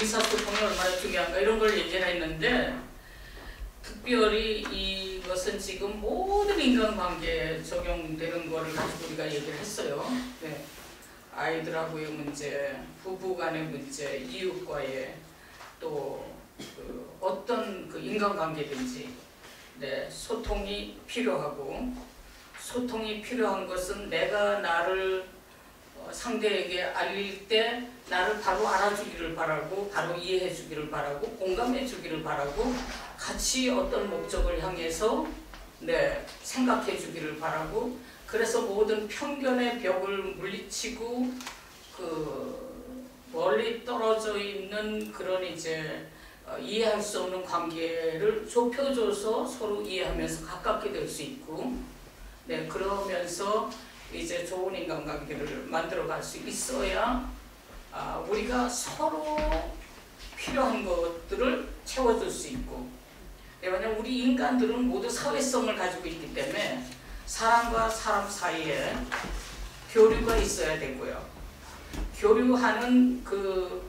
의사소통이 얼마나 중요한가 이런 걸 얘기를 했는데 특별히 이것은 지금 모든 인간관계에 적용되는 거를 가지고 우리가 얘기를 했어요. 네. 아이들하고의 문제, 부부간의 문제, 이웃과의 또 어떤 그 인간관계든지 네, 소통이 필요하고 소통이 필요한 것은 내가 나를 상대에게 알릴 때 나를 바로 알아주기를 바라고 바로 이해해 주기를 바라고 공감해 주기를 바라고 같이 어떤 목적을 향해서 네, 생각해 주기를 바라고 그래서 모든 편견의 벽을 물리치고 그 멀리 떨어져 있는 그런 이제 이해할 수 없는 관계를 좁혀줘서 서로 이해하면서 가깝게 될 수 있고 네, 그러면서 이제 좋은 인간관계를 만들어갈 수 있어야 우리가 서로 필요한 것들을 채워줄 수 있고 왜냐하면 우리 인간들은 모두 사회성을 가지고 있기 때문에 사람과 사람 사이에 교류가 있어야 되고요. 교류하는 그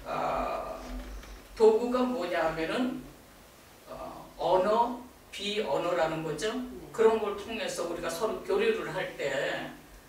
도구가 뭐냐 하면은 언어, 비언어라는 거죠. 그런 걸 통해서 우리가 서로 교류를 할 때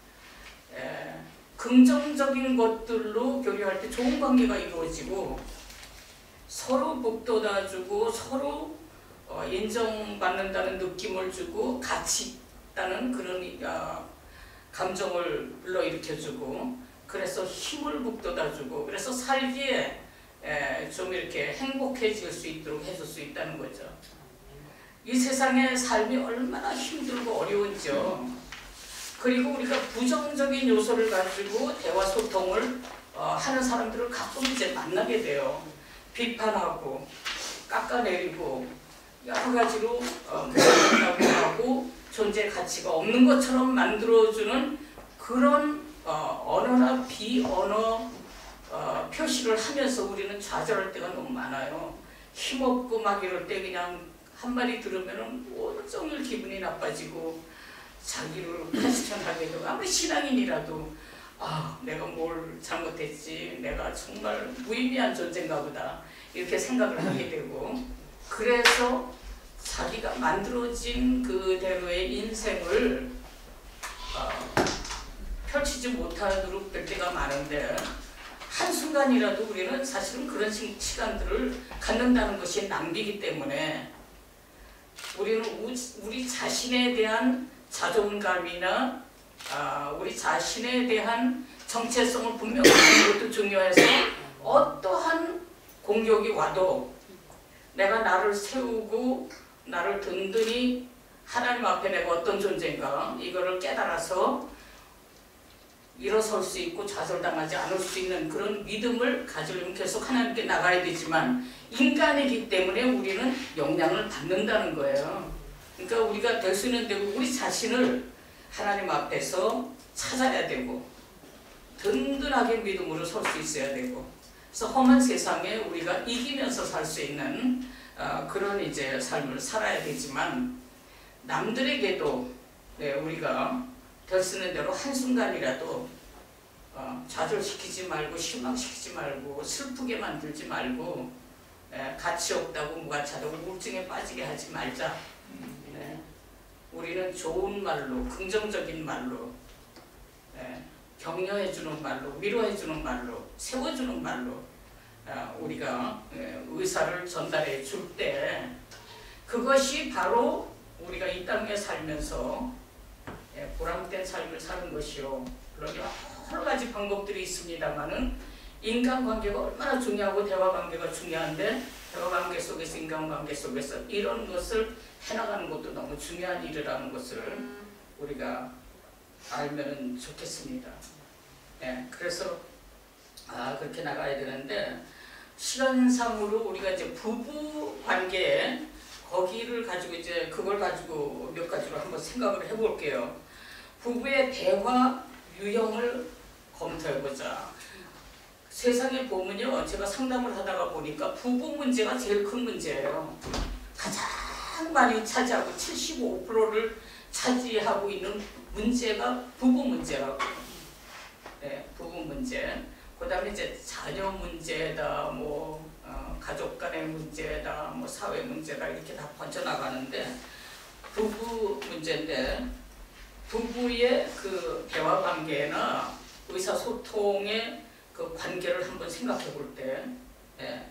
긍정적인 것들로 교류할 때 좋은 관계가 이루어지고 서로 북돋아주고 서로 인정받는다는 느낌을 주고 가치 있다는 그런 감정을 불러일으켜주고 그래서 힘을 북돋아주고 그래서 살기에 좀 이렇게 행복해질 수 있도록 해줄 수 있다는 거죠. 이 세상의 삶이 얼마나 힘들고 어려운지요. 그리고 우리가 부정적인 요소를 가지고 대화 소통을 하는 사람들을 가끔 이제 만나게 돼요. 비판하고 깎아내리고 여러 가지로 못한다고 하고 존재 가치가 없는 것처럼 만들어주는 그런 언어나 비언어 표시를 하면서 우리는 좌절할 때가 너무 많아요. 힘없고 막 이럴 때 그냥 한마디 들으면 온종일 기분이 나빠지고 자기를 파시천하게 되고 아무리 신앙인이라도 내가 뭘 잘못했지 내가 정말 무의미한 존재인가 보다 이렇게 생각을 하게 되고 그래서 자기가 만들어진 그대로의 인생을 펼치지 못하도록 될 때가 많은데 한순간이라도 우리는 사실은 그런 시간들을 갖는다는 것이 낭비이기 때문에 우리는 우리 자신에 대한 자존감이나 우리 자신에 대한 정체성을 분명히 하는 것도 중요해서 어떠한 공격이 와도 내가 나를 세우고 나를 든든히 하나님 앞에 내가 어떤 존재인가 이거를 깨달아서 일어설 수 있고 좌절당하지 않을 수 있는 그런 믿음을 가지려면 계속 하나님께 나가야 되지만 인간이기 때문에 우리는 영향을 받는다는 거예요. 그러니까 우리가 될 수 있는 대로 우리 자신을 하나님 앞에서 찾아야 되고 든든하게 믿음으로 설 수 있어야 되고 그래서 험한 세상에 우리가 이기면서 살 수 있는 그런 이제 삶을 살아야 되지만 남들에게도 우리가 될 수 있는 대로 한순간이라도 좌절시키지 말고 실망시키지 말고 슬프게 만들지 말고 가치 없다고 무가치하다고 우울증에 빠지게 하지 말자. 우리는 좋은 말로 긍정적인 말로 격려해주는 말로 위로해주는 말로 세워주는 말로 우리가 의사를 전달해 줄 때 그것이 바로 우리가 이 땅에 살면서 보람된 삶을 사는 것이요. 물론 여러 가지 방법들이 있습니다만은 인간관계가 얼마나 중요하고 대화관계가 중요한데 대화관계 속에서 인간관계 속에서 이런 것을 해나가는 것도 너무 중요한 일이라는 것을 우리가 알면 좋겠습니다. 그래서 그렇게 나가야 되는데 시간상으로 우리가 이제 부부 관계에 거기를 가지고 이제 그걸 가지고 몇 가지로 한번 생각을 해볼게요. 부부의 대화 유형을 검토해보자. 세상에 보면요, 제가 상담을 하다가 보니까 부부 문제가 제일 큰 문제예요. 가장 많이 차지하고 75%를 차지하고 있는 문제가 부부 문제라고. 부부 문제. 그 다음에 이제 자녀 문제다, 뭐 가족 간의 문제다, 뭐 사회 문제다 이렇게 다 번져나가는데 부부 문제인데 부부의 그 대화 관계나 의사소통의 그 관계를 한번 생각해 볼 때, 예,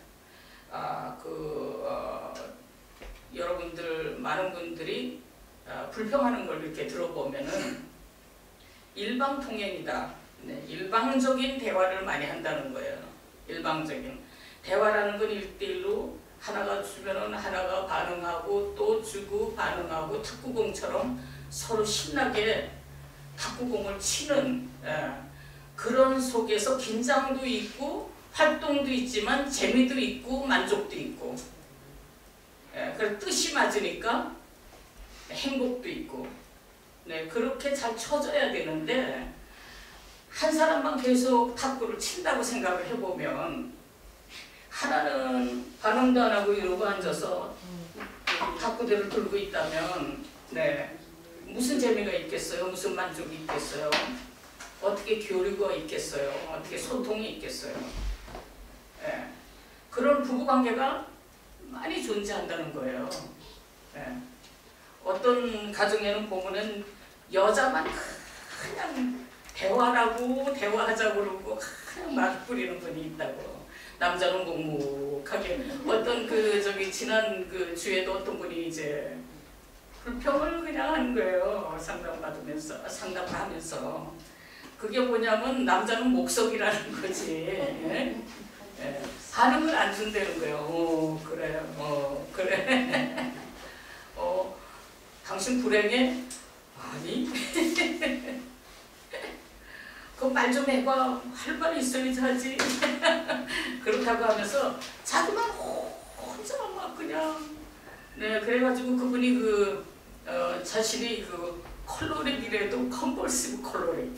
여러분들 많은 분들이 불평하는 걸 이렇게 들어보면은 일방통행이다. 네, 일방적인 대화를 많이 한다는 거예요. 일방적인 대화라는 건 1대1로 하나가 주면은 하나가 반응하고 또 주고 반응하고 탁구공처럼 서로 신나게 탁구공을 치는, 그런 속에서 긴장도 있고 활동도 있지만 재미도 있고 만족도 있고, 그래서 뜻이 맞으니까 행복도 있고, 네, 그렇게 잘 쳐져야 되는데 한 사람만 계속 탁구를 친다고 생각을 해보면 하나는 반응도 안 하고 이러고 앉아서 탁구대를 들고 있다면, 네, 무슨 재미가 있겠어요? 무슨 만족이 있겠어요? 어떻게 교류가 있겠어요? 어떻게 소통이 있겠어요? 네, 그런 부부관계가 많이 존재한다는 거예요. 네. 어떤 가정에는 보면은 여자만 그냥 대화라고 대화하자고 그러고 그냥 막 부리는 분이 있다고. 남자는 묵묵하게. 어떤 지난 그 주에도 어떤 분이 이제 불평을 그냥 하는 거예요. 상담하면서. 그게 뭐냐면 남자는 목석이라는 거지. 예? 예. 반응을 안 준다는 거예요. 그래요. 그래. 당신 불행해? 아니. 그 말 좀 해봐. 할 말이 있어야지 하지. 그렇다고 하면서 자기만 혼자 막 그냥. 네, 그래가지고 그분이 자신이 컬러릭이라도 컴펄시브 컬러릭.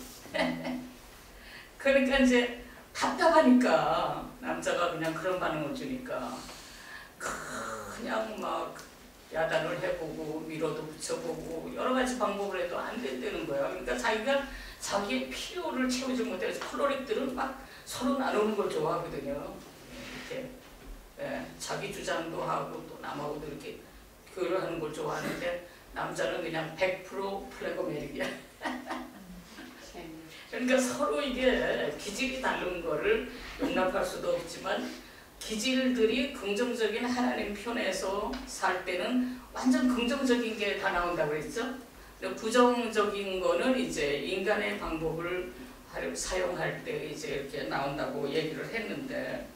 그러니까 이제 답답하니까 남자가 그냥 그런 반응을 주니까 그냥 막 야단을 해보고 밀어도 붙여보고 여러 가지 방법을 해도 안 된다는 거야. 그러니까 자기가 자기의 필요를 채우지 못해서 컬러릭들은 막 서로 나누는 걸 좋아하거든요. 이렇게, 예, 자기 주장도 하고 또 남하고도 이렇게 교류하는 걸 좋아하는데 남자는 그냥 100% 플래그메릭이야. 그러니까 서로 이게 기질이 다른 거를 용납할 수도 없지만 기질들이 긍정적인 하나님 편에서 살 때는 완전 긍정적인 게 다 나온다고 그랬죠? 부정적인 거는 이제 인간의 방법을 사용할 때 이제 이렇게 나온다고 얘기를 했는데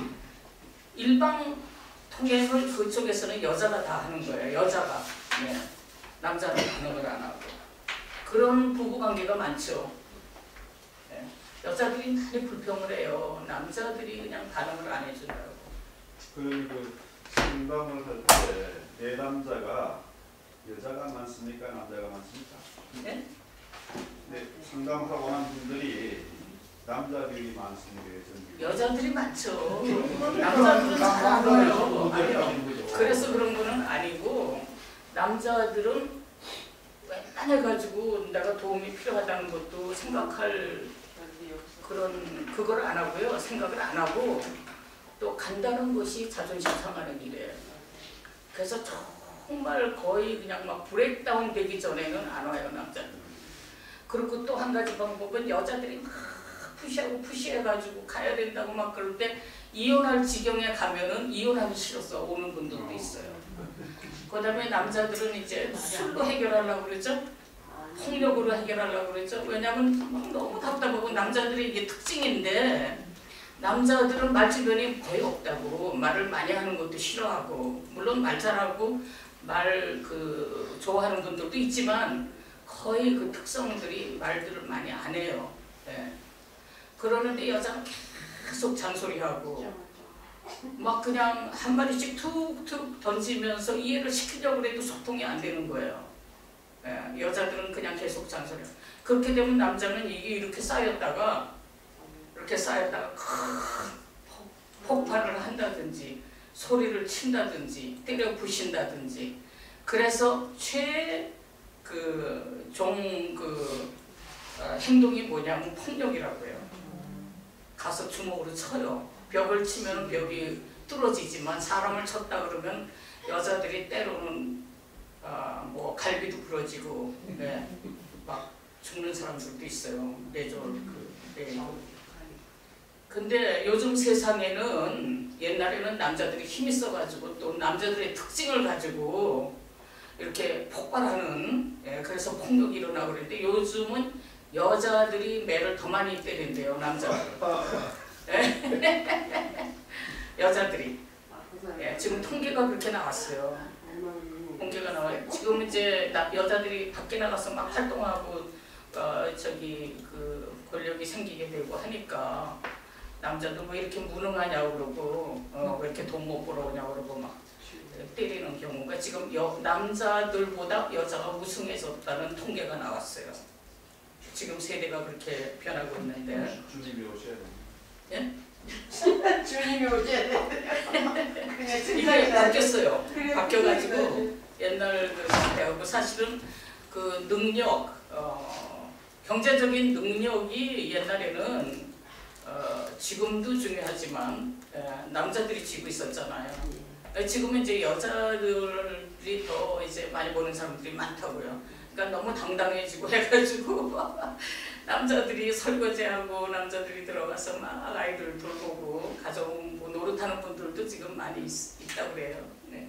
일방 통행을 그쪽에서는 여자가 다 하는 거예요. 여자가. 네. 남자는 반응을 안 하고. 그런 부부관계가 많죠. 네. 여자들이 많이 불평을 해요. 남자들이 그냥 반응을 안 해준다고. 그 상담을 할 때 내 남자가 여자가 많습니까? 남자가 많습니까? 네? 네, 상담하고 난 분들이 남자들이 많습니까? 여자들이 많죠. 남자들은 잘 알아요. 그래서 그런 거는 아니고 남자들은 웬만해가지고 내가 도움이 필요하다는 것도 생각할 그걸 안 하고요. 생각을 안 하고 또 간다는 것이 자존심 상하는 일이에요. 그래서 정말 거의 그냥 막 브레이크다운 되기 전에는 안 와요, 남자는. 그리고 또 한 가지 방법은 여자들이 막 푸시해가지고 가야 된다고 막 그럴 때 이혼할 지경에 가면은 이혼하기 싫어서 오는 분들도 있어요. 그 다음에 남자들은 이제 술로 해결하려고 그러죠. 폭력으로 해결하려고 그러죠. 왜냐하면 막 너무 답답하고 남자들이 이게 특징인데 남자들은 말주변이 거의 없다고. 말을 많이 하는 것도 싫어하고 물론 말 잘하고 말 좋아하는 분들도 있지만 거의 그 특성들이 말들을 많이 안 해요. 네. 그러는데 여자는 계속 잔소리하고 막 그냥 한마디씩 툭툭 던지면서 이해를 시키려고 해도 소통이 안 되는 거예요. 네. 여자들은 그냥 계속 잔소리하고 그렇게 되면 남자는 이게 이렇게 쌓였다가 폭발을 한다든지 소리를 친다든지 때려 부신다든지 그래서 행동이 뭐냐면 폭력이라고 해요. 가서 주먹으로 쳐요. 벽을 치면 벽이 뚫어지지만 사람을 쳤다 그러면 여자들이 때로는 뭐 갈비도 부러지고 네, 막 죽는 사람들도 있어요. 뇌졸 네. 근데 요즘 세상에는 옛날에는 남자들이 힘이 있어가지고 또 남자들의 특징을 가지고 이렇게 폭발하는 그래서 폭력이 일어나고 그랬는데 요즘은 여자들이 매를 더 많이 때린대요. 남자들. 여자들이. 지금 통계가 그렇게 나왔어요. 통계가 나와요. 지금 이제 여자들이 밖에 나가서 막 활동하고 그 권력이 생기게 되고 하니까 남자도 왜 이렇게 무능하냐고 그러고 왜 이렇게 돈 못 벌어오냐고 그러고 막 때리는 경우가 지금 남자들보다 여자가 우승해졌다는 통계가 나왔어요. 지금 세대가 그렇게 변하고 있는데. 주님이 오셔야 됩니다. 예? 주님이 오셔야 돼. 이게 바뀌었어요. 바뀌어가지고 옛날 그 상태하고 사실은 그 능력, 경제적인 능력이 옛날에는 지금도 중요하지만 남자들이 지고 있었잖아요. 지금은 이제 여자들이 더 이제 많이 보는 사람들이 많다고요. 그러니까 너무 당당해지고 해가지고 남자들이 설거지하고 남자들이 들어가서 막 아이들 돌보고 가정 뭐 노릇하는 분들도 지금 많이 있다고 그래요. 네.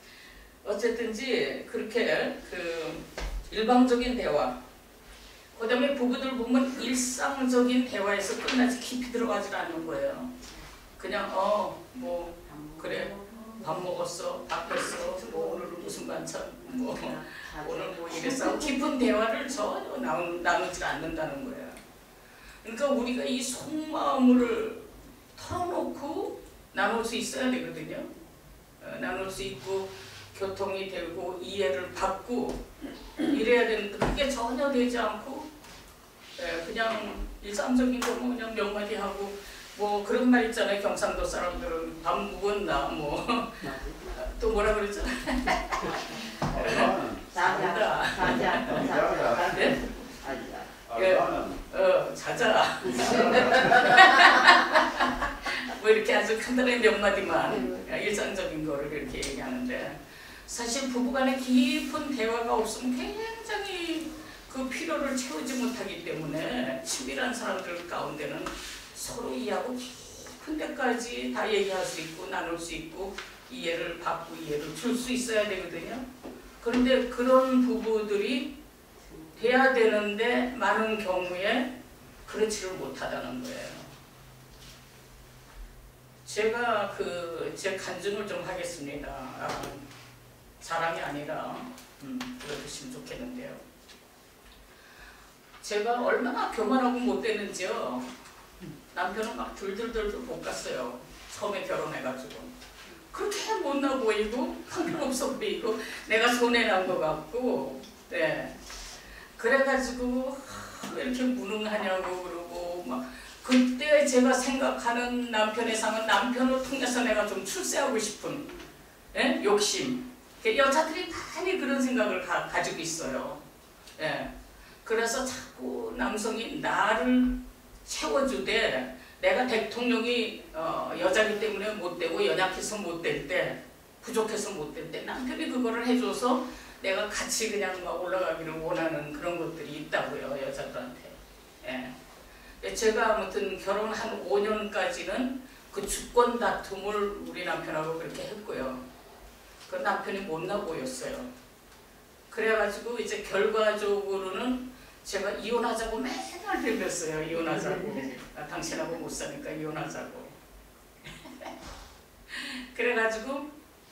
어쨌든지 그렇게 그 일방적인 대화, 그다음에 부부들 보면 일상적인 대화에서 끝나지 깊이 들어가질 않는 거예요. 그냥 뭐 그래 밥 먹었어, 밥 했어, 뭐 오늘은 무슨 반찬, 뭐 오늘 뭐 이랬어. 깊은 대화를 전혀 나누지 않는다는 거예요. 그러니까 우리가 이 속마음을 털어놓고 나눌 수 있어야 되거든요. 나눌 수 있고 교통이 되고 이해를 받고 이래야 되는데 그게 전혀 되지 않고 그냥 일상적인 거 뭐 그냥 몇 마디 하고 뭐 그런 말 있잖아요. 경상도 사람들은 밥 묵었나 뭐 또 뭐라 그러죠? 자자. 네? 자자. 뭐 이렇게 아주 간단한 몇 마디만 일상적인 거를 이렇게 얘기하는데 사실 부부간에 깊은 대화가 없으면 굉장히 그 필요를 채우지 못하기 때문에 친밀한 사람들 가운데는 서로 이해하고 깊은 데까지 다 얘기할 수 있고 나눌 수 있고 이해를 받고 이해를 줄 수 있어야 되거든요. 그런데 그런 부부들이 돼야 되는데 많은 경우에 그렇지를 못하다는 거예요. 제가 제 간증을 좀 하겠습니다. 자랑이 아니라 들어주시면 좋겠는데요. 제가 얼마나 교만하고 못됐는지요. 남편은 막 들들들들 볶았어요. 처음에 결혼해가지고. 그렇게 못나 보이고 형편없어 보이고 내가 손해난 것 같고 네. 그래가지고 왜 이렇게 무능하냐고 그러고 막 그때 제가 생각하는 남편의 상은 남편을 통해서 내가 좀 출세하고 싶은 욕심. 여자들이 많이 그런 생각을 가지고 있어요. 그래서 자꾸 남성이 나를 채워주되 내가 대통령이 여자기 때문에 못되고 연약해서 못될 때 부족해서 못될 때 남편이 그거를 해줘서 내가 같이 그냥 막 올라가기를 원하는 그런 것들이 있다고요. 여자들한테. 제가 아무튼 결혼 한 5년까지는 그 주권 다툼을 우리 남편하고 그렇게 했고요. 그 남편이 못나 보였어요. 그래가지고 이제 결과적으로는 제가 이혼하자고 맨날 빌렸어요. 이혼하자고. 당신하고 못 사니까 이혼하자고. 그래가지고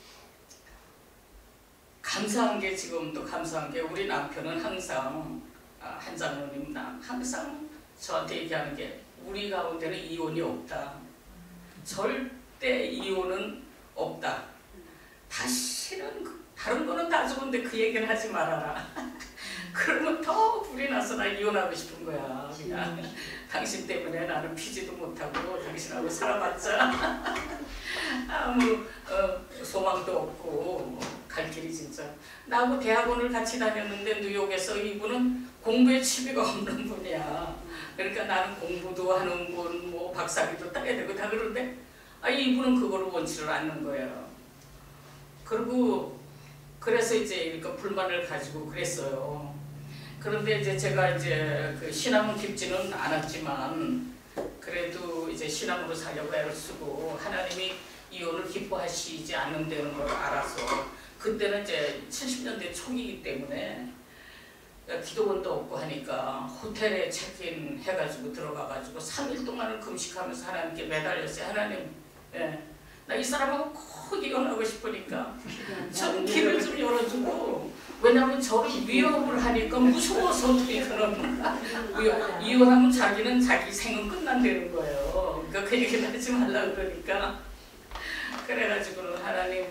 감사한 게 지금도 감사한 게 우리 남편은 항상 한장로님 항상 저한테 얘기하는 게 우리 가운데는 이혼이 없다. 절대 이혼은 없다. 다시는 다른 거는 다 좋은데 그 얘기는 하지 말아라. 그러면 더 불이 나서 나 이혼하고 싶은 거야. 그냥 당신 때문에 나는 피지도 못하고 당신하고 살아봤자 아무 소망도 없고 갈 길이 진짜. 나하고 대학원을 같이 다녔는데 뉴욕에서 이분은 공부에 취미가 없는 분이야. 그러니까 나는 공부도 하는 분, 뭐 박사학위도 따야 되고 다 그러는데 이분은 그거를 원치를 않는 거예요. 그리고 그래서 이제 그러니까 불만을 가지고 그랬어요. 그런데 이제 제가 이제 그 신앙은 깊지는 않았지만 그래도 이제 신앙으로 살려고 애를 쓰고 하나님이 이혼을 기뻐하시지 않는다는 걸 알아서 그때는 이제 70년대 초기이기 때문에 기도원도 없고 하니까 호텔에 체크인 해가지고 들어가가지고 3일 동안을 금식하면서 하나님께 매달렸어요. 하나님, 나 이 사람하고 꼭 이혼하고 싶으니까 좀 길을 좀 열어주고, 왜냐하면 저를 위협을 하니까 무서워서 그러니까는 이혼하면 자기는 자기 생은 끝난다는 거예요. 그러니까 그 얘기는 하지 말라 그러니까. 그래가지고는 하나님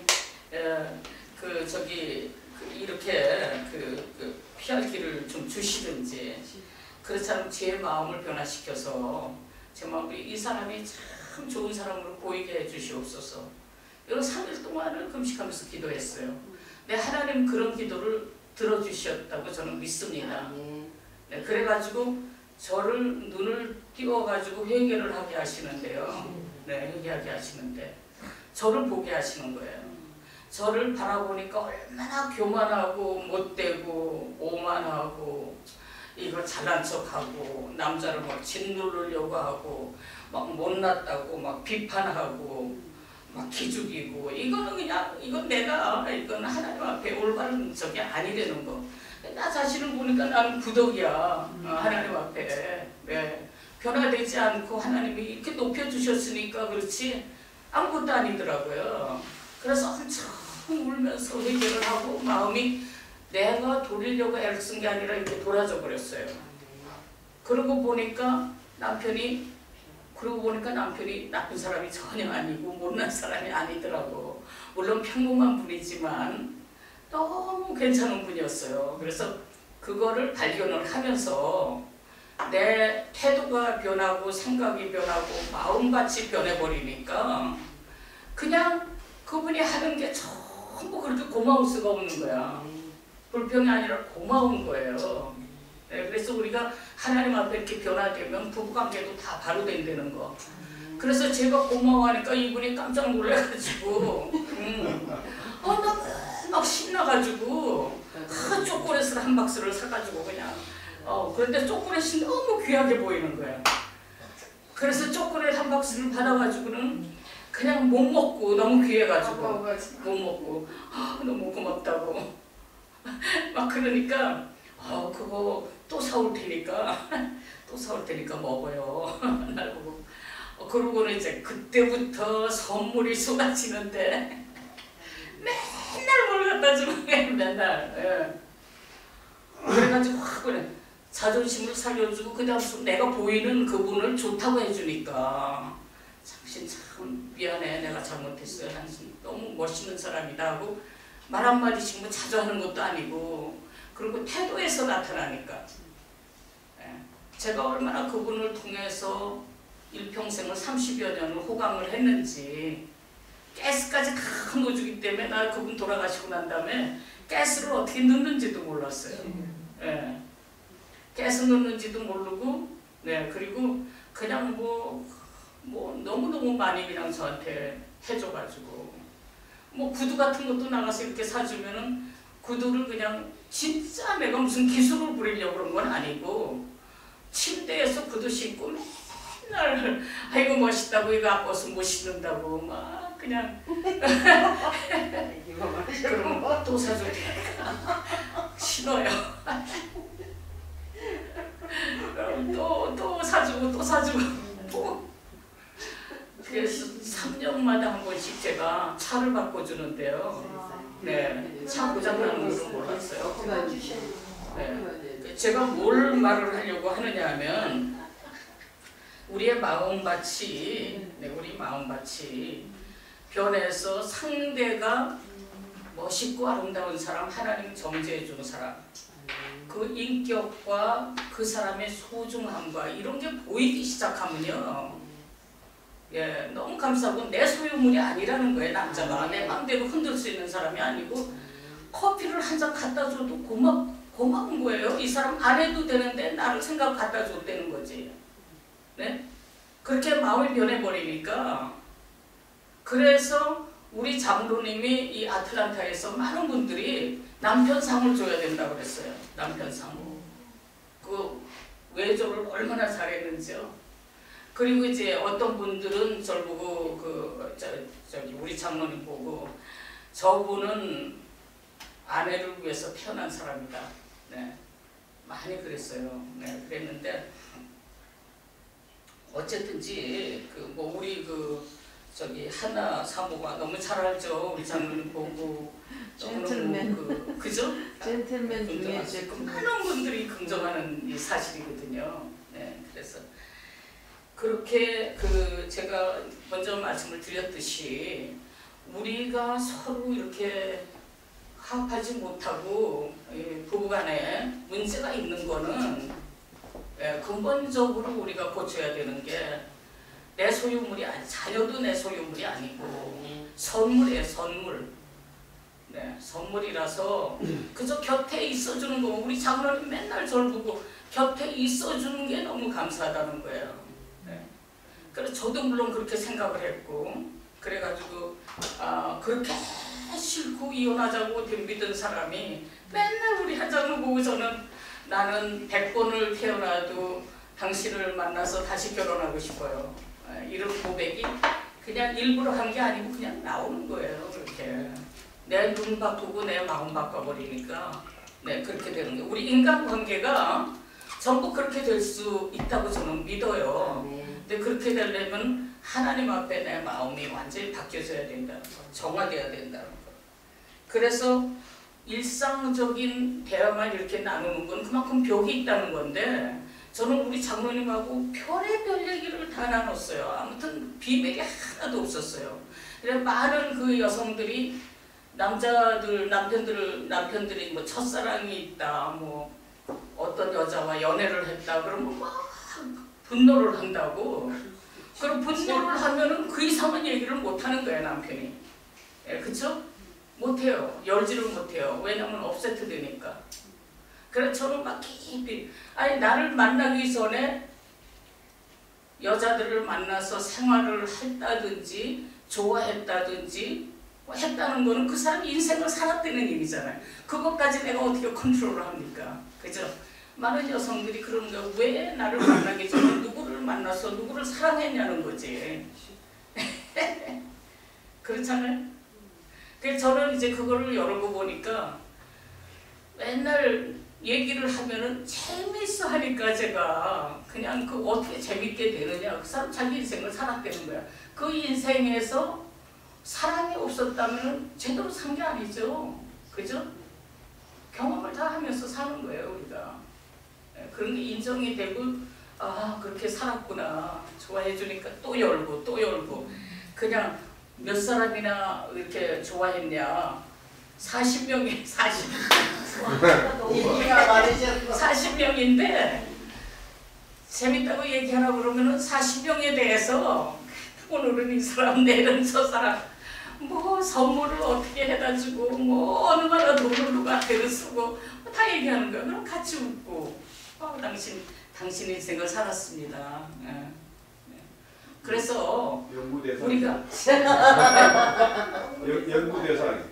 이렇게 피할 길을 좀 주시든지, 그렇지 않으면 제 마음을 변화시켜서 제 마음이 이 사람이 참 좋은 사람으로 보이게 해주시옵소서. 이런 3일 동안을 금식하면서 기도했어요. 네, 하나님 그런 기도를 들어주셨다고 저는 믿습니다. 네, 그래가지고 저를 눈을 띄워가지고 회개를 하게 하시는데요. 네, 회개하게 하시는데 저를 보게 하시는 거예요. 저를 바라보니까 얼마나 교만하고 못되고 오만하고 이거 잘난 척하고 남자를 막 짓누르려고 하고 막 못났다고 막 비판하고 막 기죽이고, 이거는 그냥 이건 하나님 앞에 올바른 적이 아니라는 거. 나 자신을 보니까 나는 구덕이야. 하나님 앞에. 네. 변화되지 않고 하나님이 이렇게 높여주셨으니까 그렇지 아무것도 아니더라고요. 그래서 엄청 울면서 회개를 하고 마음이 내가 돌리려고 애를 쓴 게 아니라 이렇게 돌아져 버렸어요. 그러고 보니까 남편이 나쁜 사람이 전혀 아니고 못난 사람이 아니더라고. 물론 평범한 분이지만 너무 괜찮은 분이었어요. 그래서 그거를 발견을 하면서 내 태도가 변하고 생각이 변하고 마음밭이 변해버리니까 그냥 그분이 하는 게 전부 그렇게 고마울 수가 없는 거야. 불평이 아니라 고마운 거예요. 네, 그래서 우리가 하나님 앞에 이렇게 변화되면 부부관계도 다 바로 된다는 거. 그래서 제가 고마워하니까 이분이 깜짝 놀라가지고 막 신나가지고 초콜릿을 한 박스를 사가지고 그냥 그런데 초콜릿이 너무 귀하게 보이는 거예요. 그래서 초콜릿 한 박스를 받아가지고는 그냥 못 먹고 너무 귀해가지고 못 먹고 너무 고맙다고 막 그러니까 그거 또 사올 테니까 먹어요. 날 보고 그러고는 이제 그때부터 선물이 쏟아지는데 맨날 뭘 갖다 주는 거예요. 맨날. 예. 그래가지고 그래 자존심을 살려주고 그다음부터 내가 보이는 그분을 좋다고 해주니까 당신 참 미안해, 내가 잘못했어요, 당신 너무 멋있는 사람이다 하고 말 한마디씩 뭐 자주 하는 것도 아니고, 그리고 태도에서 나타나니까. 예. 제가 얼마나 그분을 통해서 일평생을 30여 년을 호강을 했는지, 가스까지 다 넣어주기 때문에 나 그분 돌아가시고 난 다음에 가스를 어떻게 넣는지도 몰랐어요. 예. 가스 넣는지도 모르고, 네, 그리고 그냥 뭐 너무너무 많이 그냥 저한테 해줘가지고, 뭐 구두 같은 것도 나가서 이렇게 사주면은 구두를 그냥 진짜 내가 무슨 기술을 부리려고 그런 건 아니고 침대에서 구두 신고 맨날 아이고 멋있다고 이거 아파서 못 신는다고 막 그냥 그럼 또 사줘야 신어요. 또 사주고 또 그래서 3년마다 한 번씩 제가 차를 바꿔주는데요. 네, 차 고장나는 줄 몰랐어요. 네, 제가 뭘 말을 하려고 하느냐 하면 우리 마음밭이 변해서 상대가 멋있고 아름다운 사람, 하나님 정죄해 주는 사람, 그 인격과 그 사람의 소중함과 이런 게 보이기 시작하면요, 예, 너무 감사하고 내 소유물이 아니라는 거예요. 남자가 내 마음대로 흔들 수 있는 사람이 아니고 커피를 한 잔 갖다 줘도 고마운 거예요. 이 사람 안 해도 되는데 나를 생각 갖다 줬다는 거지. 네? 그렇게 마음이 변해버리니까 그래서 우리 장로님이 이 아틀란타에서 많은 분들이 남편상을 줘야 된다고 그랬어요. 남편상. 그 외조를 얼마나 잘했는지요. 그리고 이제 어떤 분들은 저를 보고 저기 우리 장로님 보고 저분은 아내를 위해서 태어난 사람이다. 네. 많이 그랬어요. 네, 그랬는데 어쨌든지 뭐 우리 저기 하나 사모가 너무 잘 알죠. 우리 장로님 보고 젠틀맨. 그죠? 젠틀맨 중에 긍정하시고 많은 분들이 긍정하는 이 사실이거든요. 네, 그래서 그렇게 제가 먼저 말씀을 드렸듯이 우리가 서로 이렇게 합하지 못하고 부부간에 문제가 있는 거는 근본적으로 우리가 고쳐야 되는 게 내 소유물이 아니, 자녀도 내 소유물이 아니고 선물이에요. 선물. 네, 선물이라서 그저 곁에 있어주는 거. 우리 장로님 맨날 저를 보고 곁에 있어주는 게 너무 감사하다는 거예요. 네. 그래서 저도 물론 그렇게 생각을 했고 그래가지고 그렇게 싫고 이혼하자고 덤비던 사람이 맨날 우리 한 장로 보고 나는 100번을 태어나도 당신을 만나서 다시 결혼하고 싶어요. 이런 고백이 그냥 일부러 한 게 아니고 그냥 나오는 거예요. 그렇게 내 눈 바꾸고 내 마음 바꿔버리니까 네, 그렇게 되는 거예요. 우리 인간관계가 전부 그렇게 될 수 있다고 저는 믿어요. 근데 그렇게 되려면 하나님 앞에 내 마음이 완전히 바뀌어져야 된다는 거, 정화되어야 된다는 거. 그래서 일상적인 대화만 이렇게 나누는 건 그만큼 벽이 있다는 건데 저는 우리 장로님하고 별의별 얘기를 다 나눴어요. 아무튼 비밀이 하나도 없었어요. 그래서 많은 그 여성들이 남편들이 뭐 첫사랑이 있다, 뭐 어떤 여자와 연애를 했다 그러면 막 분노를 한다고. 그럼 분노를 하면은 그 이상한 얘기를 못 하는 거예요, 남편이. 예, 그쵸? 못해요. 열지를 못해요. 왜냐면 업세트 되니까. 그래서 저는 막 깊이 나를 만나기 전에 여자들을 만나서 생활을 했다든지 좋아했다든지 했다는 거는 그 사람이 인생을 살았다는 얘기잖아요. 그것까지 내가 어떻게 컨트롤을 합니까? 그죠? 많은 여성들이 그러는 거야. 왜 나를 만나기 전에 누구를 만나서 누구를 사랑했냐는 거지. 그렇잖아요? 그래서 저는 이제 그거를 열어보니까 맨날 얘기를 하면은 재밌어 하니까 제가 그냥 어떻게 재밌게 되느냐. 그 사람 자기 인생을 살았다는 거야. 그 인생에서 사랑이 없었다면 제대로 산 게 아니죠. 그죠? 경험을 다 하면서 사는 거예요, 우리가. 그런 게 인정이 되고, 그렇게 살았구나. 좋아해 주니까 또 열고, 또 열고. 그냥 몇 사람이나 이렇게 좋아했냐. 40명이, 40명인데, 재밌다고 얘기하라 그러면은 40명에 대해서 오늘은 이 사람, 내일은 저 사람, 뭐 선물을 어떻게 해다 주고 뭐 얼마나 돈을 누가 대를 쓰고 다 얘기하는 거야. 그럼 같이 웃고 당신 인생을 살았습니다. 예. 그래서 연구대상. 우리가 연구대상.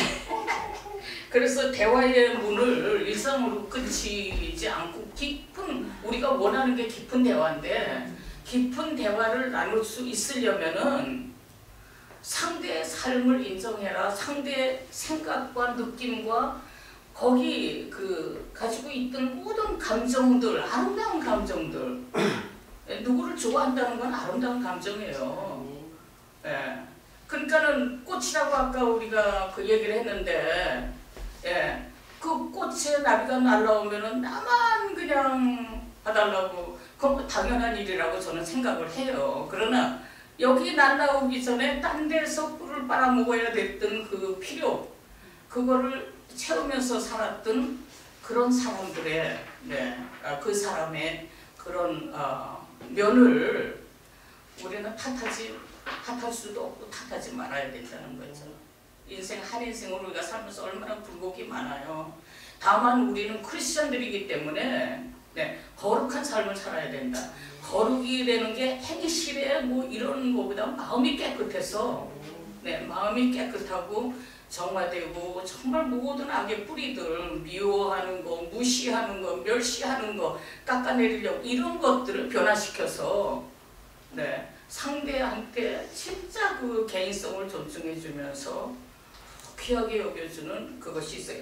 그래서 대화의 문을 일상으로 끝이지 않고 우리가 원하는 게 깊은 대화인데 깊은 대화를 나눌 수 있으려면은 상대의 삶을 인정해라. 상대의 생각과 느낌과 거기 가지고 있던 모든 감정들, 아름다운 감정들. 누구를 좋아한다는 건 아름다운 감정이에요. 예. 그러니까는 꽃이라고 아까 우리가 그 얘기를 했는데, 예. 그 꽃에 나비가 날라오면은 나만 그냥 봐달라고, 그건 당연한 일이라고 저는 생각을 해요. 그러나 여기 날라오기 전에 딴 데서 꿀을 빨아먹어야 됐던 그 필요, 그거를 채우면서 살았던 그런 사람들의, 그 사람의 그런 면을 우리는 탓할 수도 없고 탓하지 말아야 된다는 거죠. 한 인생을 우리가 살면서 얼마나 굴곡이 많아요. 다만 우리는 크리스천들이기 때문에 거룩한 삶을 살아야 된다. 거룩이 되는 게 행실에 뭐 이런 거보다 마음이 깨끗해서 네, 마음이 깨끗하고 정화되고 정말 모든 악의 뿌리들, 미워하는 거, 무시하는 거, 멸시하는 거, 깎아내리려고 이런 것들을 변화시켜서 네, 상대한테 진짜 그 개인성을 존중해주면서 귀하게 여겨주는 그것이 있어요.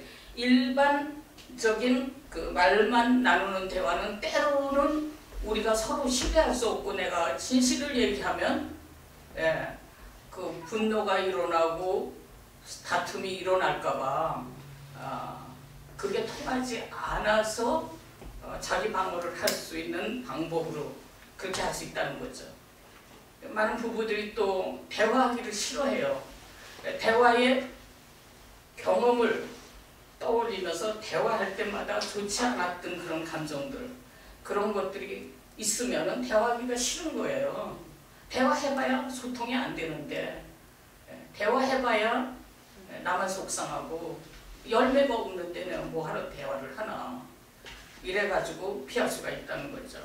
일반적인 그 말만 나누는 대화는 때로는 우리가 서로 신뢰할 수 없고 내가 진실을 얘기하면 예, 그 분노가 일어나고 다툼이 일어날까봐 그게 통하지 않아서 자기 방어를 할 수 있는 방법으로 그렇게 할 수 있다는 거죠. 많은 부부들이 또 대화하기를 싫어해요. 대화의 경험을 떠올리면서 대화할 때마다 좋지 않았던 그런 감정들, 그런 것들이 있으면 대화하기가 싫은 거예요. 대화해봐야 소통이 안 되는데 대화해봐야 나만 속상하고 열매가 없는데 내가 뭐하러 대화를 하나, 이래가지고 피할 수가 있다는 거죠.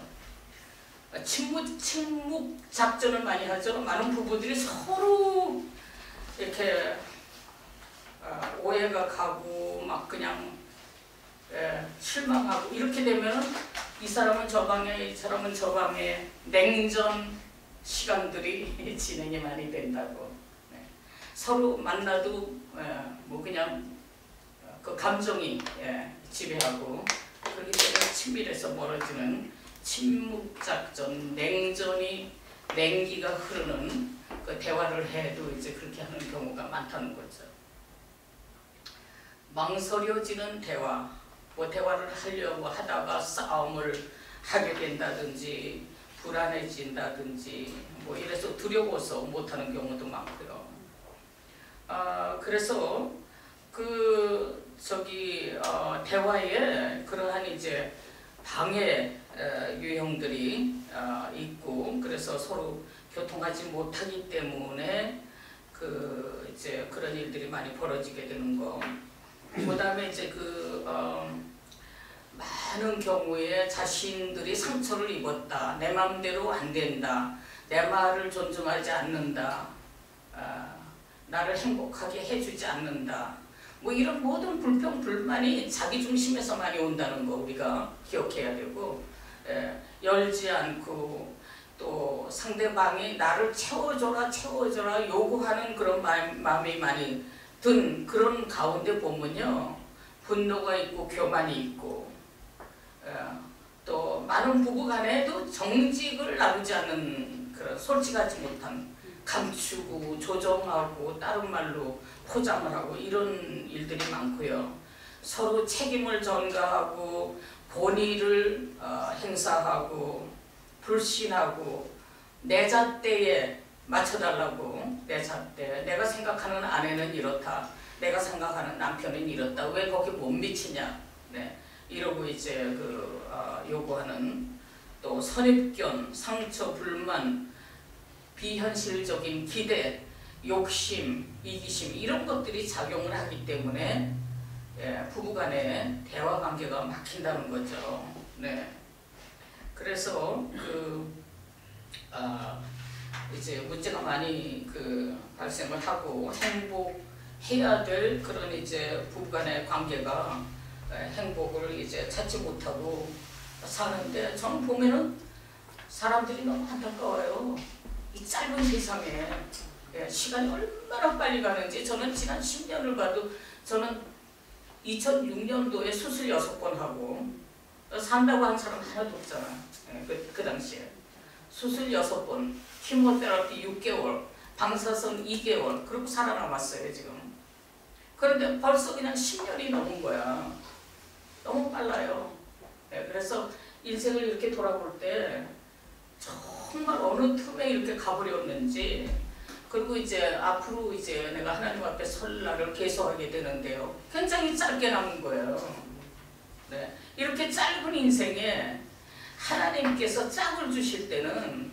침묵 작전을 많이 하죠. 많은 부부들이 서로 이렇게 오해가 가고 막 그냥 실망하고 이렇게 되면 이 사람은 저 방에 이 사람은 저 방에 냉전 시간들이 진행이 많이 된다고. 서로 만나도 뭐 그냥 그 감정이 지배하고 그렇기 때문에 친밀해서 멀어지는 침묵작전, 냉기가 흐르는 그 대화를 해도 이제 그렇게 하는 경우가 많다는 거죠. 망설여지는 대화, 뭐 대화를 하려고 하다가 싸움을 하게 된다든지 불안해진다든지 뭐 이래서 두려워서 못하는 경우도 많고요. 그래서 대화에 그러한 이제 방해 유형들이 있고, 그래서 서로 교통하지 못하기 때문에 이제 그런 일들이 많이 벌어지게 되는 거. 그다음에 이제 많은 경우에 자신들이 상처를 입었다, 내 마음대로 안 된다, 내 말을 존중하지 않는다, 나를 행복하게 해주지 않는다, 뭐 이런 모든 불평 불만이 자기 중심에서 많이 온다는 거 우리가 기억해야 되고, 열지 않고 또 상대방이 나를 채워줘라 요구하는 그런 마음이 많이 든 그런 가운데 보면요, 분노가 있고 교만이 있고, 또 많은 부부간에도 정직을 나누지 않는 그런 솔직하지 못한, 감추고 조정하고 다른 말로 포장을 하고 이런 일들이 많고요. 서로 책임을 전가하고 본의를 행사하고 불신하고 내 잣대에 맞춰달라고, 내 잣대, 내가 생각하는 아내는 이렇다, 내가 생각하는 남편은 이렇다, 왜 거기 못 미치냐, 이러고 이제 요구하는, 또 선입견, 상처, 불만, 비현실적인 기대, 욕심, 이기심 이런 것들이 작용을 하기 때문에 부부간에 대화 관계가 막힌다는 거죠. 그래서 이제 문제가 많이 발생을 하고 행복해야 될 그런 이제 부부간의 관계가 행복을 이제 찾지 못하고 사는데, 저는 보면은 사람들이 너무 안타까워요. 이 짧은 세상에 시간이 얼마나 빨리 가는지. 저는 지난 10년을 봐도 저는 2006년도에 수술 6번 하고 산다고 한 사람 하나도 없잖아. 그 당시에 수술 6번, 키모테라피 6개월, 방사선 2개월, 그리고 살아남았어요 지금. 그런데 벌써 그냥 10년이 넘은 거야. 너무 빨라요. 그래서 인생을 이렇게 돌아볼 때 정말 어느 틈에 이렇게 가버렸는지, 그리고 이제 앞으로 이제 내가 하나님 앞에 설 날을 계속하게 되는데요, 굉장히 짧게 남은 거예요. 이렇게 짧은 인생에 하나님께서 짝을 주실 때는,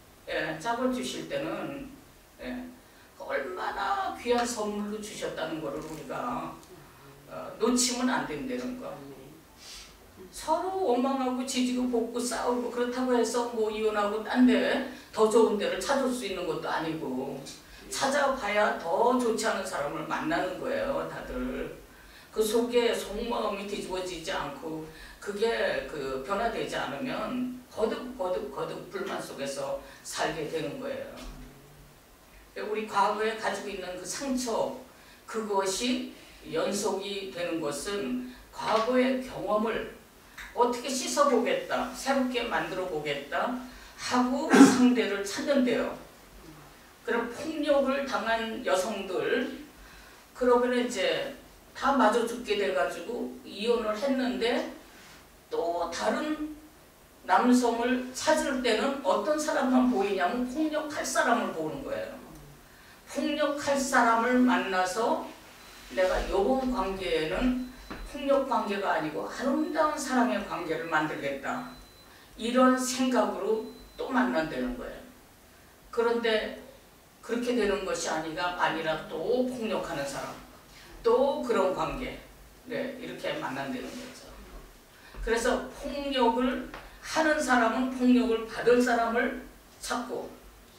얼마나 귀한 선물로 주셨다는 것을 우리가 놓치면 안 된다는 거. 서로 원망하고 지지고 볶고 싸우고 그렇다고 해서 뭐 이혼하고 딴 데 더 좋은 데를 찾을 수 있는 것도 아니고, 찾아봐야 더 좋지 않은 사람을 만나는 거예요, 다들. 그 속에 속마음이 뒤집어지지 않고 그게 그 변화되지 않으면 거듭 불만 속에서 살게 되는 거예요. 우리 과거에 가지고 있는 그 상처, 그것이 연속이 되는 것은 과거의 경험을 어떻게 씻어보겠다, 새롭게 만들어 보겠다 하고 상대를 찾는데요. 그럼 폭력을 당한 여성들, 그러면 이제 다 마저 죽게 돼가지고 이혼을 했는데 또 다른 남성을 찾을 때는 어떤 사람만 보이냐면 폭력할 사람을 보는 거예요. 폭력할 사람을 만나서 내가 이번 관계에는 폭력 관계가 아니고 아름다운 사랑의 관계를 만들겠다. 이런 생각으로 또 만난다는 거예요. 그런데 그렇게 되는 것이 아니라 또 폭력하는 사람, 또 그런 관계, 네, 이렇게 만난다는 거죠. 그래서 폭력을 하는 사람은 폭력을 받을 사람을 찾고,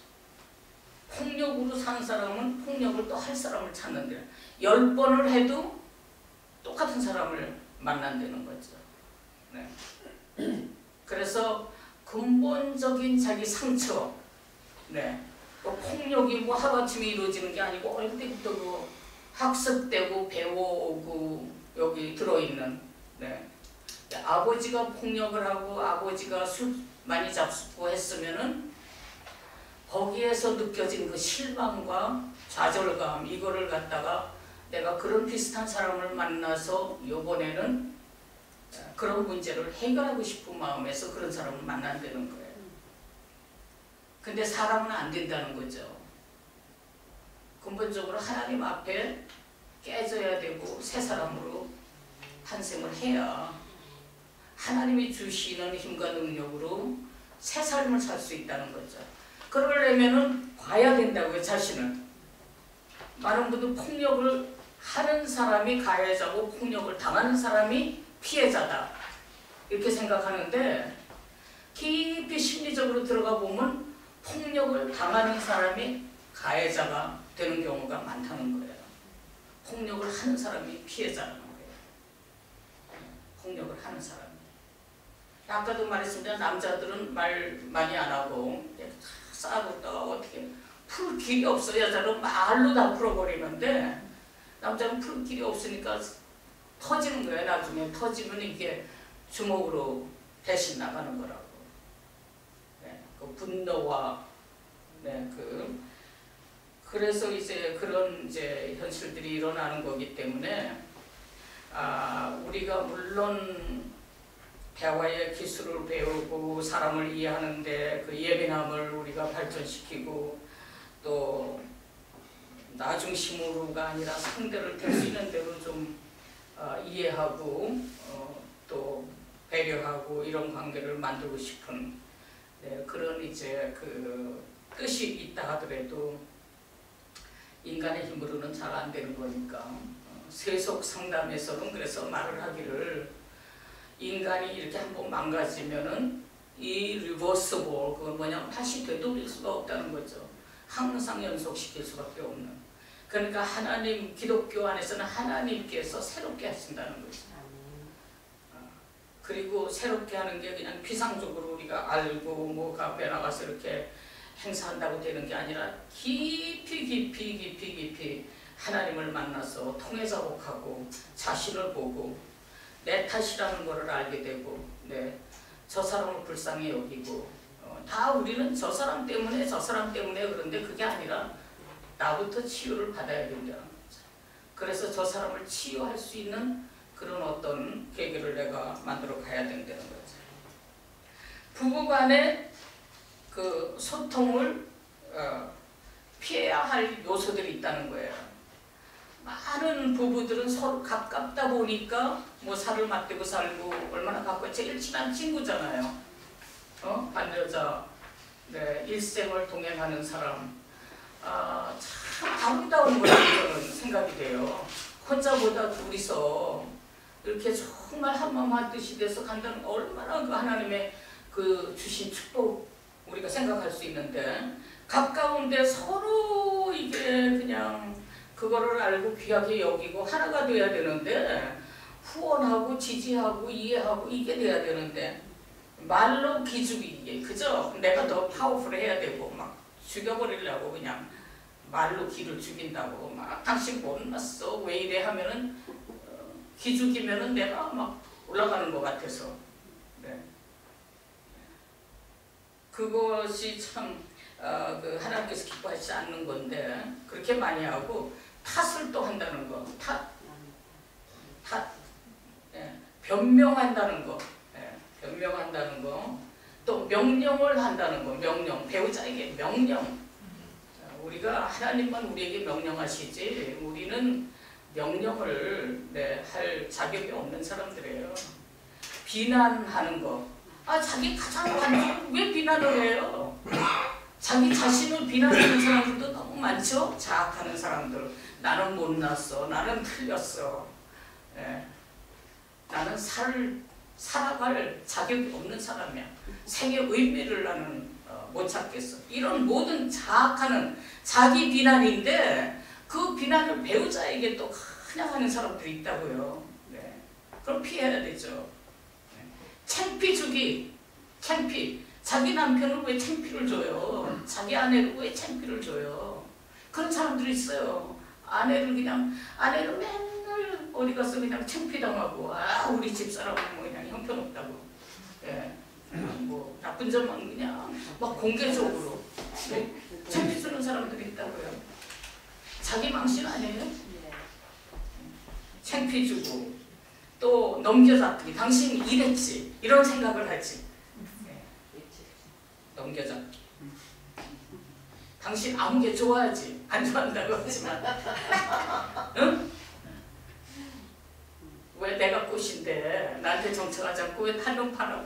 폭력으로 사는 사람은 폭력을 또 할 사람을 찾는데 10번을 해도 똑같은 사람을 만난다는 거죠. 네. 그래서 근본적인 자기 상처, 네. 폭력이 뭐 하루아침에 이루어지는 게 아니고 어릴 때부터 그 학습되고 배워오고 여기 들어있는, 네. 아버지가 폭력을 하고 아버지가 술 많이 잡수고 했으면은 거기에서 느껴진 그 실망과 좌절감, 이거를 갖다가 내가 그런 비슷한 사람을 만나서 요번에는 그런 문제를 해결하고 싶은 마음에서 그런 사람을 만난다는 거예요. 근데 사람은 안 된다는 거죠. 근본적으로 하나님 앞에 깨져야 되고 새 사람으로 탄생을 해야 하나님이 주시는 힘과 능력으로 새 삶을 살 수 있다는 거죠. 그러려면은 봐야 된다고요, 자신을. 많은 분들 폭력을 하는 사람이 가해자고 폭력을 당하는 사람이 피해자다, 이렇게 생각하는데 깊이 심리적으로 들어가 보면 폭력을 당하는 사람이 가해자가 되는 경우가 많다는 거예요. 폭력을 하는 사람이 피해자라는 거예요. 폭력을 하는 사람이. 아까도 말했습니다. 남자들은 말 많이 안 하고 싸우다가 어떻게 풀 길이 없어. 여자는 말로 다 풀어버리는데 남자는 풀 길이 없으니까 터지는 거예요. 나중에 터지면 이게 주먹으로 대신 나가는 거라고. 네, 그 분노와, 네, 그래서 이제 그런 이제 현실들이 일어나는 거기 때문에 우리가 물론 대화의 기술을 배우고 사람을 이해하는데 그 예민함을 우리가 발전시키고 또 나중심으로가 아니라 상대를 될 수 있는 대로 좀 이해하고 또 배려하고 이런 관계를 만들고 싶은, 네, 그런 이제 그 뜻이 있다 하더라도 인간의 힘으로는 잘 안 되는 거니까 세속 상담에서는 그래서 말을 하기를 인간이 이렇게 한번 망가지면은 이 리버스볼, 그건 뭐냐면 다시 되돌릴 수가 없다는 거죠. 항상 연속시킬 수밖에 없는. 그러니까 하나님, 기독교 안에서는 하나님께서 새롭게 하신다는 거죠. 그리고 새롭게 하는 게 그냥 피상적으로 우리가 알고 뭐 카페 나가서 이렇게 행사한다고 되는 게 아니라 깊이 하나님을 만나서 통해작업하고 자신을 보고 내 탓이라는 것을 알게 되고, 네, 저 사람을 불쌍히 여기고, 다 우리는 저 사람 때문에 그런데 그게 아니라 나부터 치유를 받아야 된다는 거죠. 그래서 저 사람을 치유할 수 있는 그런 어떤 계기를 내가 만들어 가야 된다는 거죠. 부부간의 그 소통을 피해야 할 요소들이 있다는 거예요. 많은 부부들은 서로 가깝다 보니까 뭐 살을 맞대고 살고 얼마나 가까워, 제일 친한 친구잖아요. 반여자, 네, 일생을 동행하는 사람. 참 아름다운 거라는 생각이 돼요. 혼자보다 둘이서 이렇게 정말 한마음 한뜻이 돼서 간다는 얼마나 그 하나님의 그 주신 축복 우리가 생각할 수 있는데, 가까운데 서로 이게 그냥 그거를 알고 귀하게 여기고 하나가 돼야 되는데 후원하고 지지하고 이해하고 이게 돼야 되는데 말로 기죽이게 그죠? 내가 더 파워풀해야 되고 막 죽여버리려고 그냥 말로 기를 죽인다고 막 당신 못났어 왜 이래 하면은 기죽이면은 내가 막 올라가는 것 같아서 네. 그것이 참 그 하나님께서 기뻐하지 않는 건데 그렇게 많이 하고 탓을 또 한다는 거 탓 예. 변명한다는 거 예. 변명한다는 거 또 명령을 한다는 거 명령 배우자에게 명령 우리가 하나님만 우리에게 명령하시지 우리는 명령을 네, 할 자격이 없는 사람들이에요. 비난하는 거 자기 가장 완전 왜 비난을 해요? 자기 자신을 비난하는 사람들도 너무 많죠? 자학하는 사람들 나는 못났어 나는 틀렸어 예. 나는 살아갈 자격이 없는 사람이야 생의 의미를 나는 못 찾겠어 이런 모든 자학하는 자기 비난인데 그 비난을 배우자에게 또 그냥 하는 사람들이 있다고요. 네. 그럼 피해야 되죠. 네. 창피 주기 창피 자기 남편을 왜 창피를 줘요? 자기 아내를 왜 창피를 줘요? 그런 사람들이 있어요. 아내를 맨날 어디 가서 그냥 창피당하고 우리 집사람은 뭐 그냥 형편없다고 예. 뭐 나쁜 점만 그냥 막 공개적으로 네. 창피 주는 사람들이 있다고요. 자기 망신 아니에요? 창피 주고 또 넘겨잡기 당신 이랬지 이런 생각을 하지 네. 넘겨잡기 당신 아무 게 좋아하지 안 좋아한다고 하지만 응? 왜 내가 꽃인데 나한테 정착하지 않고 왜 탄력 팔아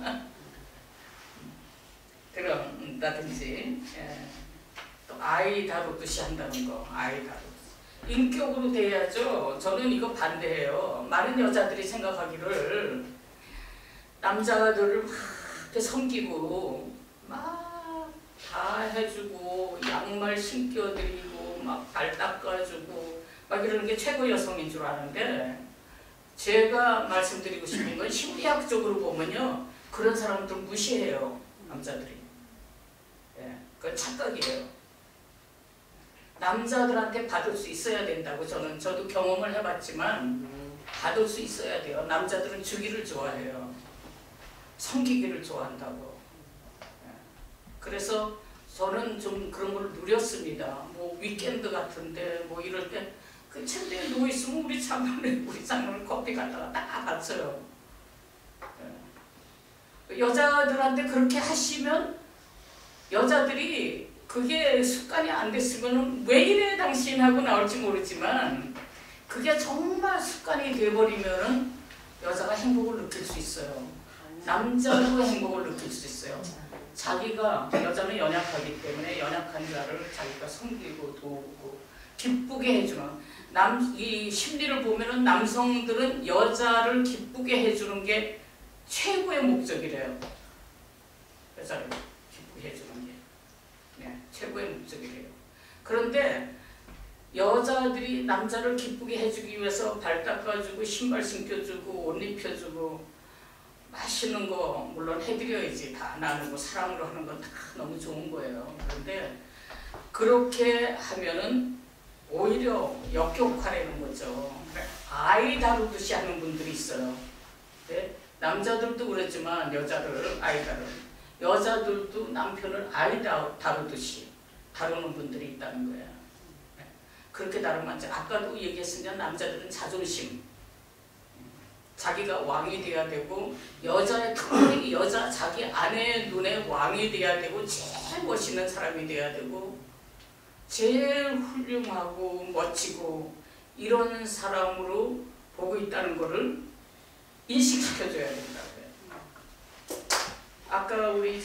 그런다든지 예. 또 아이 다루듯이 한다는 거 아이 다루듯이 인격으로 대해야죠. 저는 이거 반대해요. 많은 여자들이 생각하기를 남자들을 막 이렇게 섬기고 막 다 해주고 양말 신겨드리고 막 발 닦아주고 막 이러는 게 최고 여성인 줄 아는데 제가 말씀드리고 싶은 건 심리학적으로 보면요 그런 사람들 무시해요 남자들이. 예, 그건 착각이에요. 남자들한테 받을 수 있어야 된다고 저도 경험을 해봤지만 받을 수 있어야 돼요. 남자들은 주기를 좋아해요. 섬기기를 좋아한다고. 그래서 저는 좀 그런 걸 누렸습니다. 뭐 위켄드 같은데 뭐 이럴 때 그 침대에 누워 있으면 우리 장모는 커피 갖다가 딱 받쳐요. 여자들한테 그렇게 하시면 여자들이 그게 습관이 안 됐으면 왜 이래 당신 하고 나올지 모르지만 그게 정말 습관이 돼버리면 여자가 행복을 느낄 수 있어요. 남자도 행복을 느낄 수 있어요. 자기가 여자는 연약하기 때문에 연약한 자를 자기가 섬기고 도우고 기쁘게 해주는 이 심리를 보면은 남성들은 여자를 기쁘게 해주는 게 최고의 목적이래요. 여자를 기쁘게 해주는 게 네, 최고의 목적이래요. 그런데 여자들이 남자를 기쁘게 해주기 위해서 발 닦아주고 신발 신겨주고 옷 입혀주고 맛있는 거 물론 해드려야지. 다 나누고 사랑으로 하는 건 다 너무 좋은 거예요. 그런데 그렇게 하면은 오히려 역효과라는 거죠. 아이 다루듯이 하는 분들이 있어요. 네? 남자들도 그렇지만 여자들도 남편을 아이 다루듯이 다루는 분들이 있다는 거예요. 네? 그렇게 다루면 아까도 얘기했으면 남자들은 자존심 자기가 왕이 돼야 되고 특히 여자 자기 아내의 눈에 왕이 돼야 되고 제일 멋있는 사람이 돼야 되고 제일 훌륭하고 멋지고 이런 사람으로 보고 있다는 것을 인식시켜줘야 된다고요. 아까 우리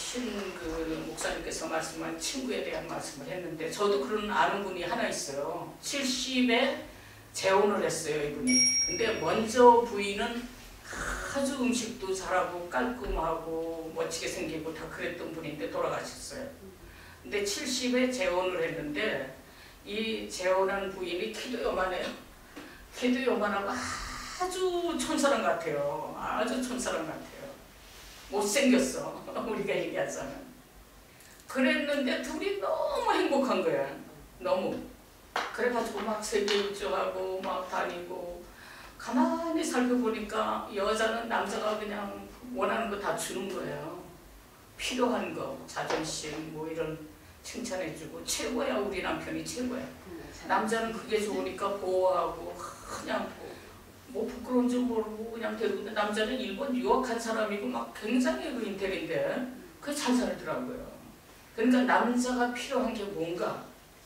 목사님께서 말씀한 친구에 대한 말씀을 했는데 저도 그런 아는 분이 하나 있어요. 70에 재혼을 했어요 이분이. 근데 먼저 부인은 아주 음식도 잘하고 깔끔하고 멋지게 생기고 다 그랬던 분인데 돌아가셨어요. 근데 70에 재혼을 했는데 이 재혼한 부인이 키도 요만해요. 키도 요만하고 아주 촌사람 같아요. 아주 촌사람 같아요. 못생겼어. 우리가 얘기하자면. 그랬는데 둘이 너무 행복한 거야. 너무. 그래가지고 막 세계 일주하고 막 다니고 가만히 살펴보니까 여자는 남자가 그냥 원하는 거 다 주는 거예요. 필요한 거, 자존심 뭐 이런 칭찬해주고 최고야. 우리 남편이 최고야. 남자는 그게 좋으니까 보호하고 그냥 뭐 부끄러운 줄 모르고 그냥 데리고. 남자는 일본 유학한 사람이고 막 굉장히 그 인텔인데 그게 잘 살더라고요. 그러니까 남자가 필요한 게 뭔가,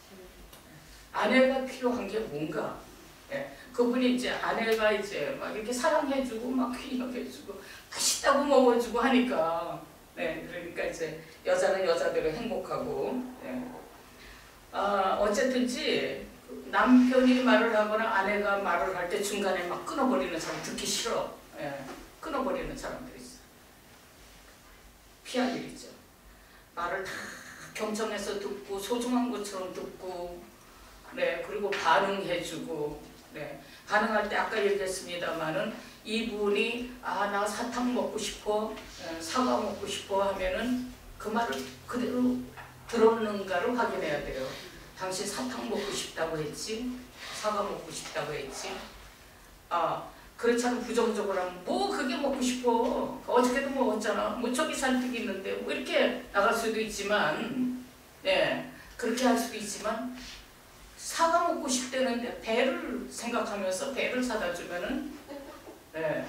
아내가 필요한 게 뭔가. 예. 그분이 이제 아내가 이제 막 이렇게 사랑해주고 막 귀여해주고 맛있다고 먹어주고 하니까, 네, 그러니까 이제 여자는 여자대로 행복하고. 예. 어쨌든지 남편이 말을 하거나 아내가 말을 할 때 중간에 막 끊어버리는 사람 듣기 싫어. 예. 끊어버리는 사람들이 있어. 피할 일이죠. 말을 다 경청해서 듣고 소중한 것처럼 듣고, 네, 그리고 반응해주고, 네, 반응할 때 아까 얘기했습니다만은 이분이 나 사탕 먹고 싶어, 사과 먹고 싶어 하면은 그 말을 그대로 들었는가를 확인해야 돼요. 당신 사탕 먹고 싶다고 했지? 사과 먹고 싶다고 했지? 그렇지 않으면 부정적으로 하면 뭐 그게 먹고 싶어. 어저께도 먹었잖아. 뭐 저기 잔뜩 있는데 뭐 이렇게 나갈 수도 있지만, 예, 그렇게 할 수도 있지만 사과 먹고 싶다는데 배를 생각하면서 배를 사다 주면은, 예,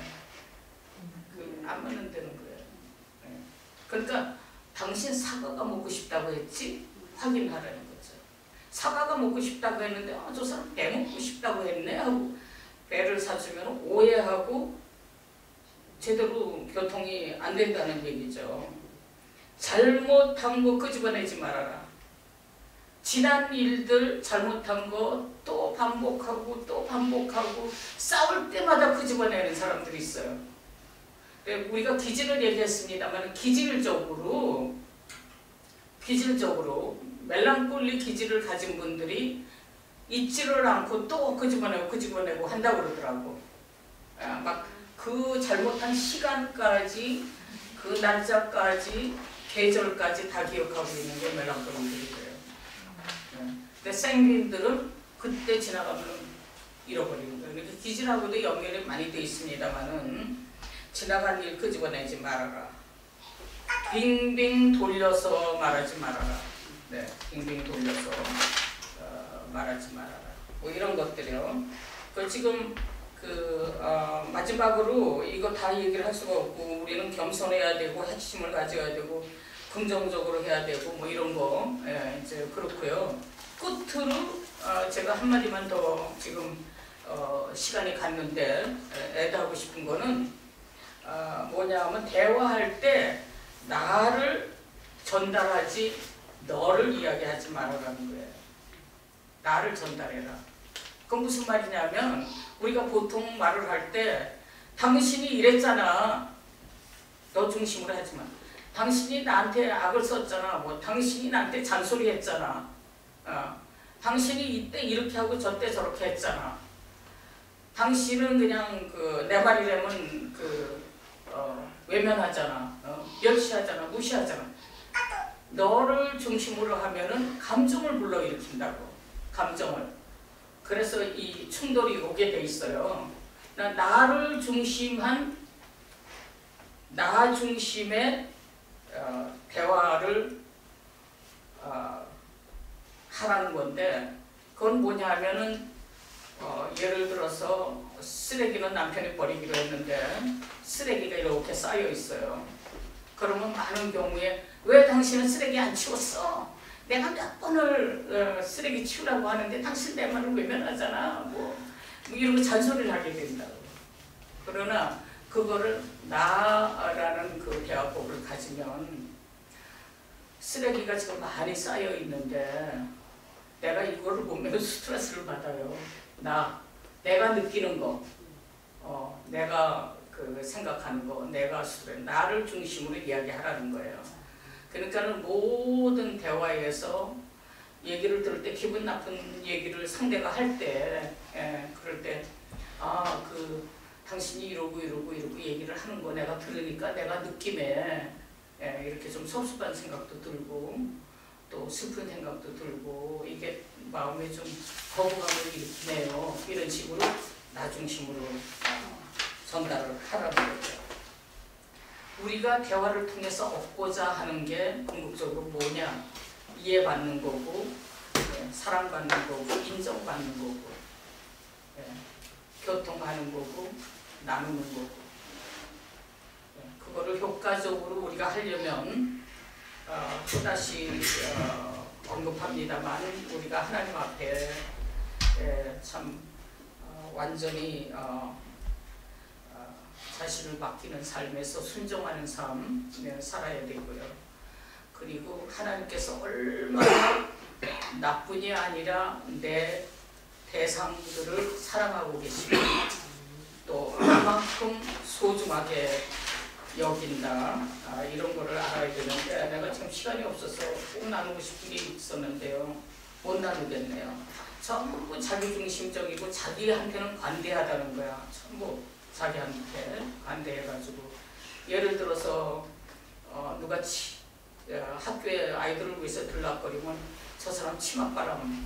안 맞는 데는 거예요. 예. 그러니까 당신 사과가 먹고 싶다고 했지? 확인하라는 거죠. 사과가 먹고 싶다고 했는데 저 사람 배 먹고 싶다고 했네 하고 배를 사주면 오해하고 제대로 교통이 안 된다는 얘기죠. 잘못한 거 끄집어내지 말아라. 지난 일들 잘못한 거 또 반복하고 또 반복하고 싸울 때마다 끄집어내는 사람들이 있어요. 우리가 기질을 얘기했습니다만 기질적으로 멜랑콜리 기질을 가진 분들이 잊지를 않고 또 끄집어내고 한다고 그러더라고. 막 그 잘못한 시간까지, 그 날짜까지, 계절까지 다 기억하고 있는 게 멜랑콜리들이래요. 근데 생빈들은 그때 지나가면 잃어버리는 거예요. 그러니까 기질하고도 연결이 많이 돼 있습니다만은 지나간 일 끄집어내지 말아라. 빙빙 돌려서 말하지 말아라. 네, 빙빙 돌려서 말하지 말아라. 뭐 이런 것들이요. 지금 마지막으로 이거 다 얘기를 할 수가 없고 우리는 겸손해야 되고 핵심을 가져야 되고 긍정적으로 해야 되고 뭐 이런 거, 예, 이제 그렇고요. 끝으로 제가 한마디만 더 지금 시간이 갔는데 애드하고 싶은 거는 뭐냐 하면 대화할 때 나를 전달하지 너를 이야기하지 말아라는 거예요. 나를 전달해라. 그건 무슨 말이냐면 우리가 보통 말을 할 때 당신이 이랬잖아. 너 중심으로 하지 마. 당신이 나한테 악을 썼잖아. 뭐 당신이 나한테 잔소리했잖아. 당신이 이때 이렇게 하고 저때 저렇게 했잖아. 당신은 그냥 내 말이라면 외면하잖아. 멸시하잖아. 무시하잖아. 너를 중심으로 하면은 감정을 불러일으킨다고. 감정을. 그래서 이 충돌이 오게 돼 있어요. 나를 중심한 나 중심의 대화를 하라는 건데 그건 뭐냐 하면은 예를 들어서 쓰레기는 남편이 버리기로 했는데 쓰레기가 이렇게 쌓여 있어요. 그러면 많은 경우에 왜 당신은 쓰레기 안 치웠어? 내가 몇 번을 쓰레기 치우라고 하는데 당신 내 말을 외면하잖아. 뭐 이러고 잔소리를 하게 된다고. 그러나 그거를 나라는 그 대화법을 가지면 쓰레기가 지금 많이 쌓여 있는데 내가 이거를 보면 스트레스를 받아요. 내가 느끼는 거, 내가 생각하는 거, 내가 나를 중심으로 이야기하라는 거예요. 그러니까는 모든 대화에서 얘기를 들을 때 기분 나쁜 얘기를 상대가 할 때, 그럴 때, 아, 그 당신이 이러고 얘기를 하는 거 내가 들으니까 내가 느낌에 이렇게 좀 섭섭한 생각도 들고 또 슬픈 생각도 들고 이게 마음에 좀 거부감을 일으키네요. 이런 식으로 나 중심으로 전달을 하라는 거죠. 우리가 대화를 통해서 얻고자 하는 게 궁극적으로 뭐냐? 이해받는 거고, 사랑받는 거고, 인정받는 거고, 교통하는 거고, 나누는 거고. 그거를 효과적으로 우리가 하려면 또다시 언급합니다만 우리가 하나님 앞에 참 완전히 자신을 맡기는 삶에서 순종하는 삶 살아야 되고요. 그리고 하나님께서 얼마나 나뿐이 아니라 내 대상들을 사랑하고 계시고 또 그만큼 소중하게 여긴다. 이런 거를 알아야 되는데 내가 참 시간이 없어서 꼭 나누고 싶은 게 있었는데요. 못 나누겠네요. 전부 자기중심적이고 자기한테는 관대하다는 거야. 전부 자기한테 관대해가지고 예를 들어서 누가 학교에 아이들을 위해서 들락거리면 저 사람 치맛바람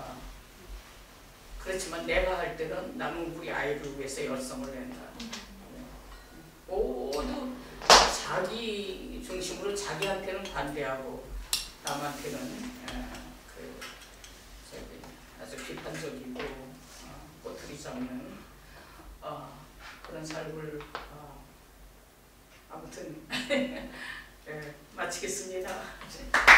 그렇지만 내가 할 때는 나는 우리 아이를 위해서 열성을 낸다. 모두 자기 중심으로 자기한테는 관대하고 남한테는 아주 비판적이고 꼬투리 잡는 그런 삶을 아무튼 마치겠습니다.